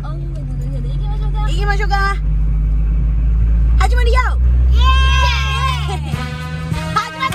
行きましょうか。始まるよ。イエーイ。始まった。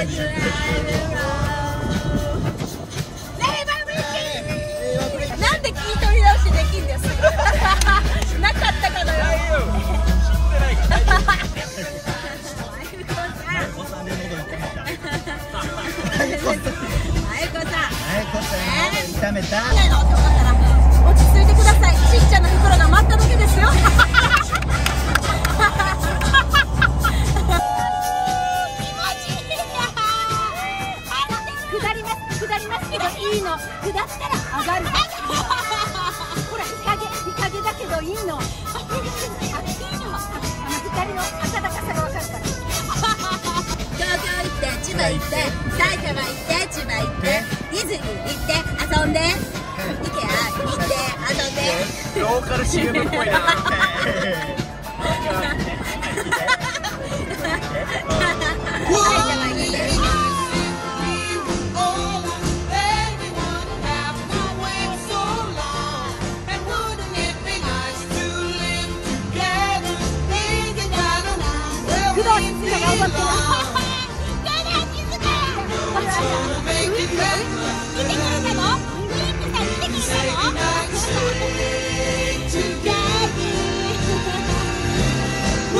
なんで聞い取り直しできんです。なかったかのよ。 炒めた。 落ち着いてください。ちっちゃな袋が待っただけですよ。下りますけどいいの。下ったら上がる。ほら日陰だけどいいの。二人の温かさが分かるから。東京行って千葉行って埼玉行って千葉行ってディズニー行って遊んでイケア行って遊んで。 ローカル CM っぽいな。 こ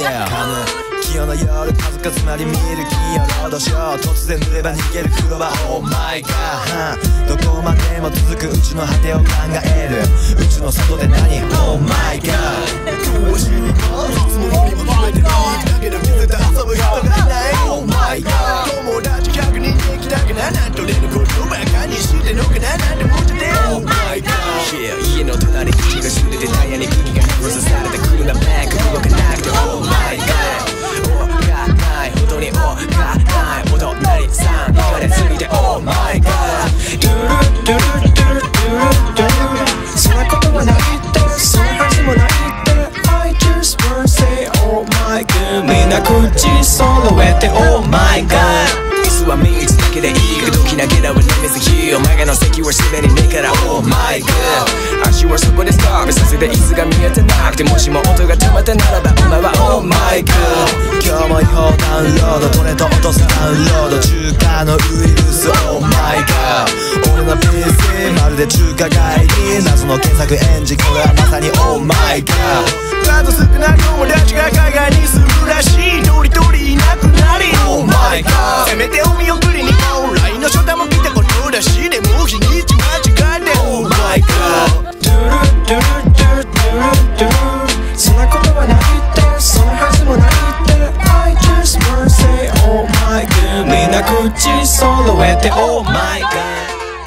Yeah 清の夜数々まり見る金曜ロードショー突然濡れば逃げる車 Oh my god どこまでも続くうちの果てを考えるうちの外で何 Oh my god どうしにもいつもよりも決めていいだけど水で遊ぶ人がいない Oh my god 友達100人できたくななんと俺のことばかにしてんのかななんて思ってて Oh my god Yeah 家の隣に血が染んでてタイヤに釘がネクスされてくるなブラック動かなくて Oh my god おっかないほどにおっかないお隣さん疲れすぎて Oh my god ドゥルドゥルドゥルドゥルドゥルそんなことはないってそんなはずもないって I just wanna say Oh my god みんな口揃えて Oh my god 椅子は3つだけでいいけどきなげらはネメスヒーお前の席はすでにねえから Oh my god 足はそこでストップさせて椅子が見えてなくてもしも音が止まったならばお前は Oh my god 今日も違法ダウンロードトレと落とすダウンロード中華のウイルス Oh my god 俺の PC まるで中華街に謎の検索エンジンこれはまさに Oh my god 数少ない友達が海外に住むらしい一人一人いなくなり Oh my god せめてお見送りにオンラインの初段も見たことだしでも日にち間違えて Oh my god ドゥルドゥルドゥルドゥルドゥルそんなことはないってそんなはずもないって I just wanna say Oh my god みんな口揃えて Oh my god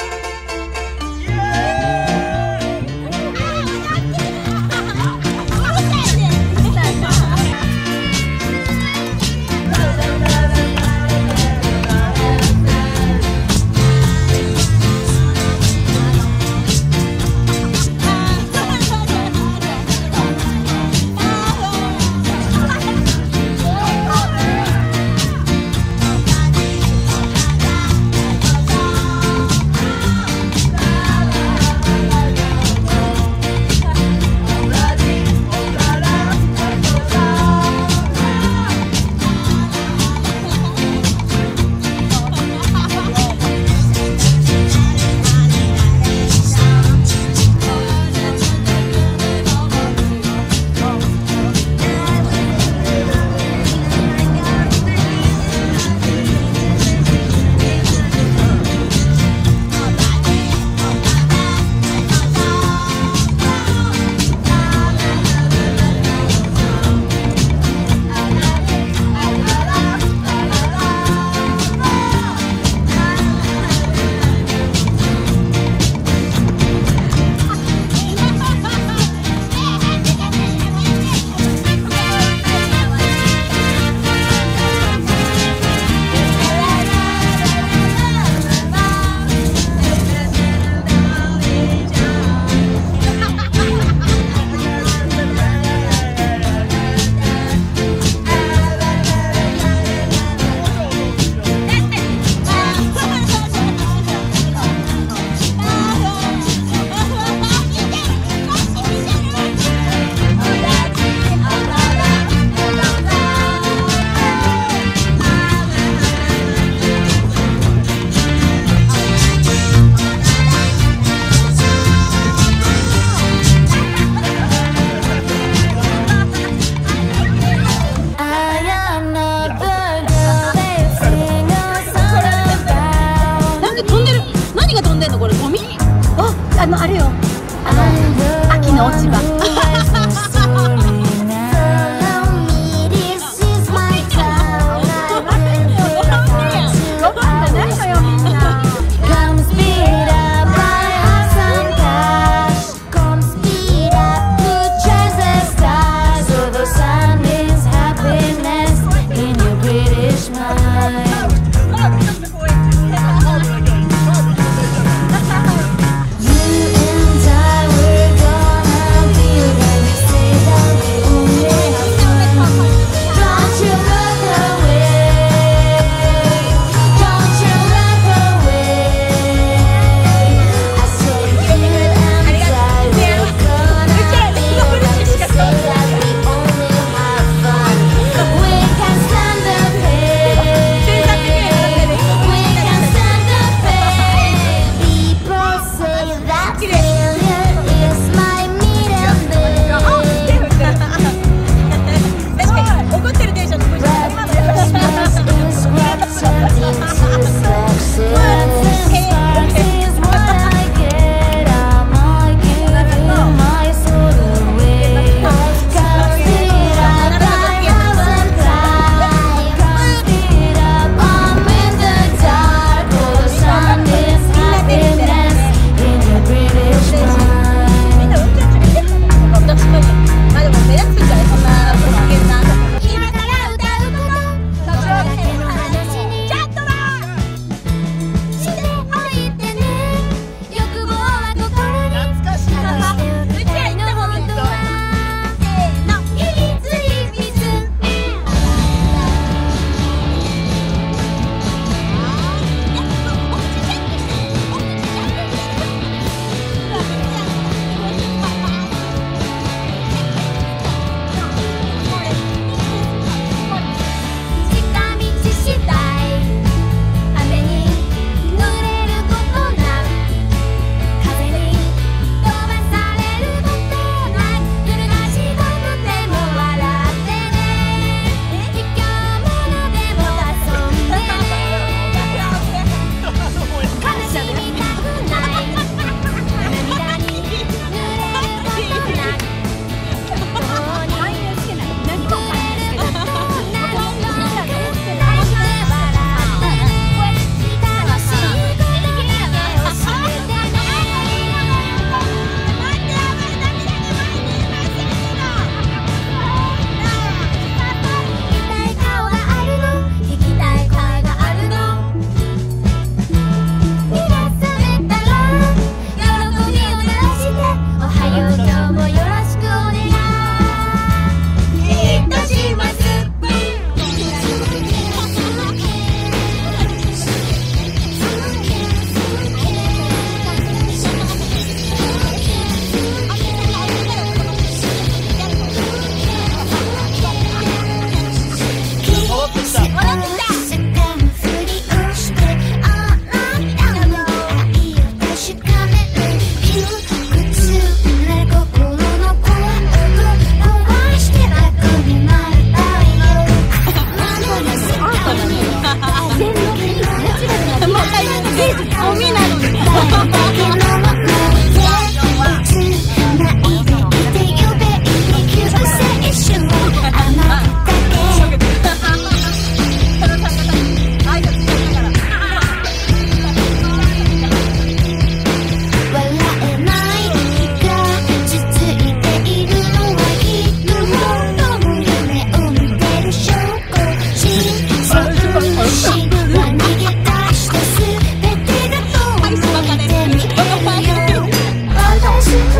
あれよ秋の落ち葉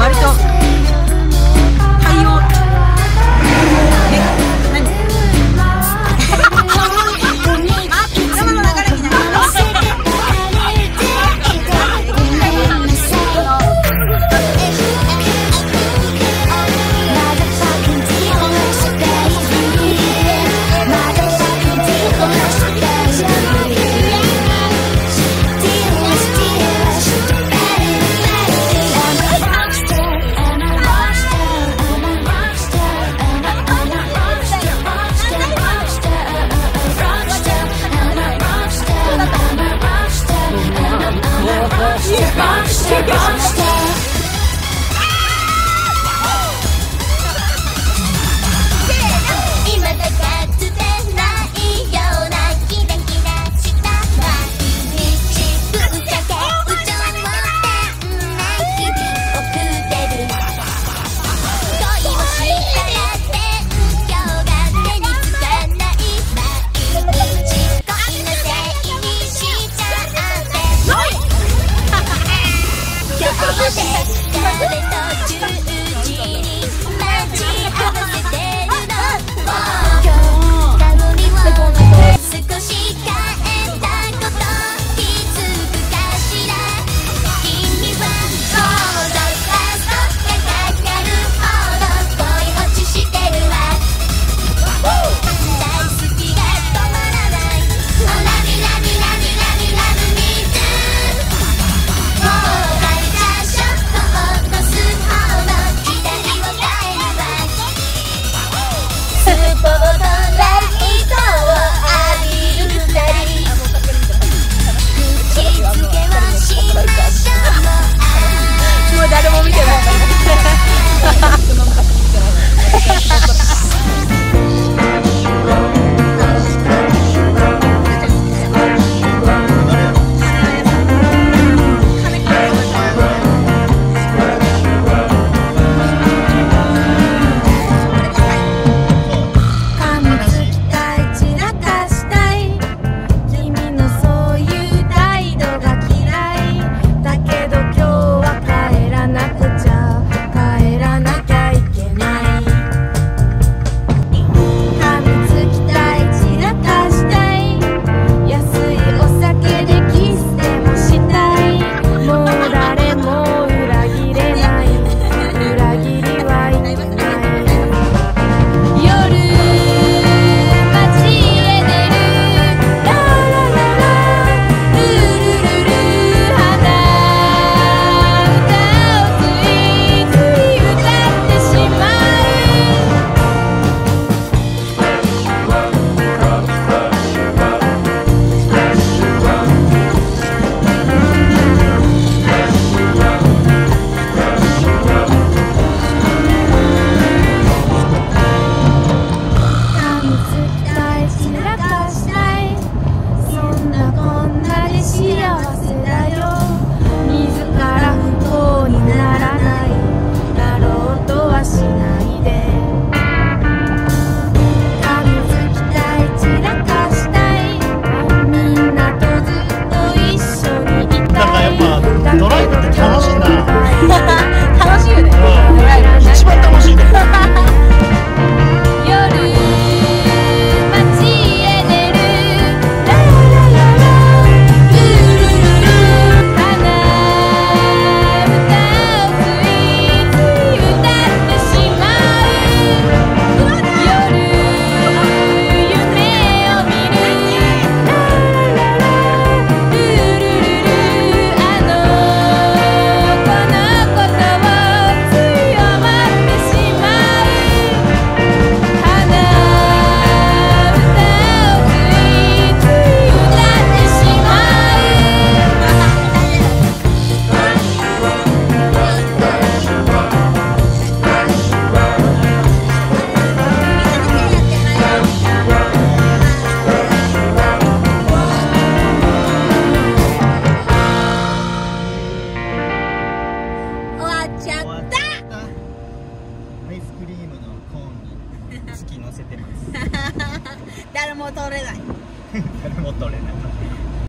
割と